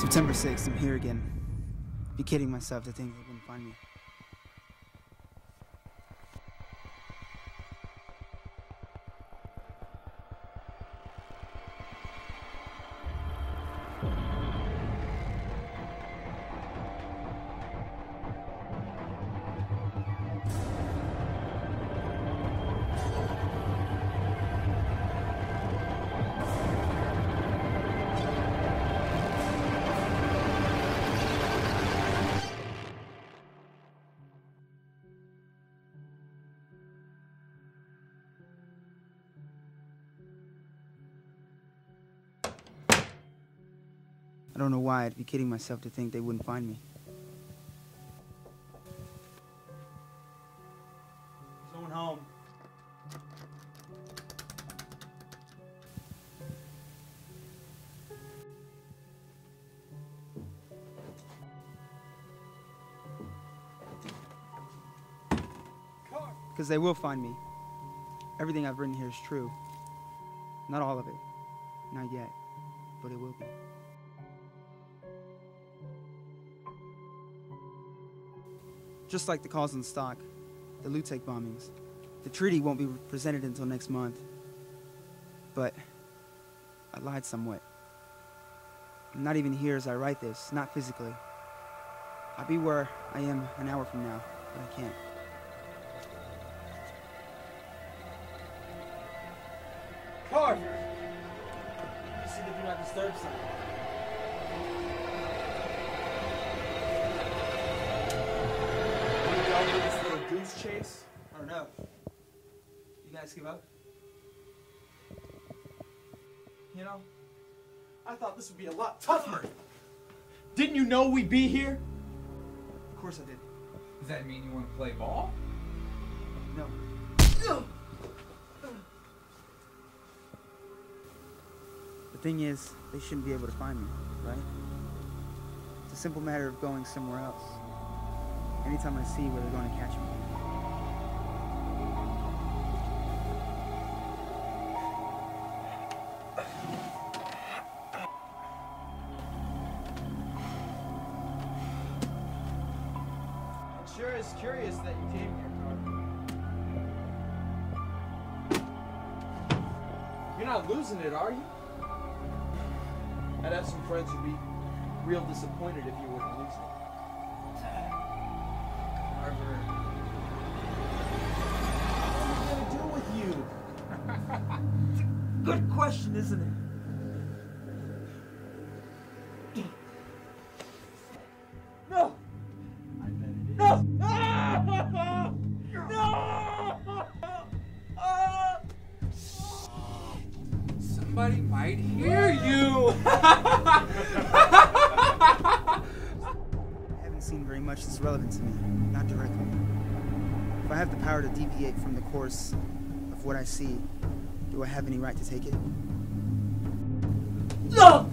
September 6th, I'm here again. Be kidding myself to think they wouldn't find me. I don't know why I'd be kidding myself to think they wouldn't find me. Someone home. Because they will find me. Everything I've written here is true. Not all of it. Not yet. But it will be. Just like the calls in stock, the Lutek bombings, the treaty won't be presented until next month. But I lied somewhat. I'm not even here as I write this, not physically. I'll be where I am an hour from now, but I can't. Carver! You see the do not disturb sign. This little goose chase? I don't know. You guys give up? You know, I thought this would be a lot tougher. Didn't you know we'd be here? Of course I did. Does that mean you want to play ball? No. The thing is, they shouldn't be able to find me, right? It's a simple matter of going somewhere else. Anytime I see where they're going to catch me. It sure is curious that you came here, Carver. You're not losing it, are you? I'd have some friends who'd be real disappointed if you were to lose it. Carver. What am I gonna do with you? Good question, isn't it? No! I bet it is. No! No! Somebody might hear you! I haven't seen very much that's relevant to me, not directly. If I have the power to deviate from the course of what I see, do I have any right to take it? No!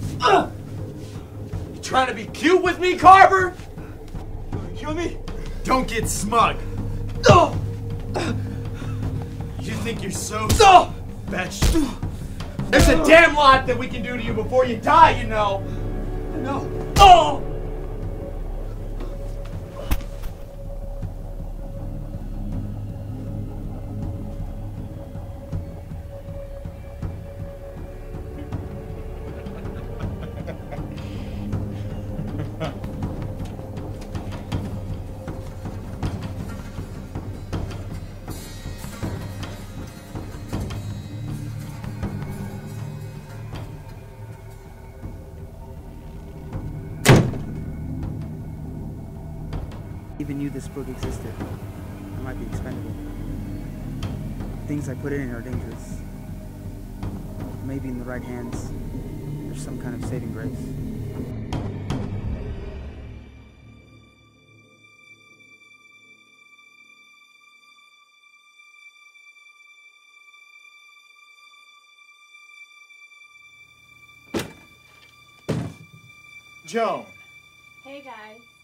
You trying to be cute with me, Carver? You wanna kill me? Don't get smug. No! You think you're so No! fetched? There's a damn lot that we can do to you before you die, you know. No. Oh! Even knew this book existed. I might be expendable. The things I put in it are dangerous. Maybe in the right hands, there's some kind of saving grace. Joan. Hey guys.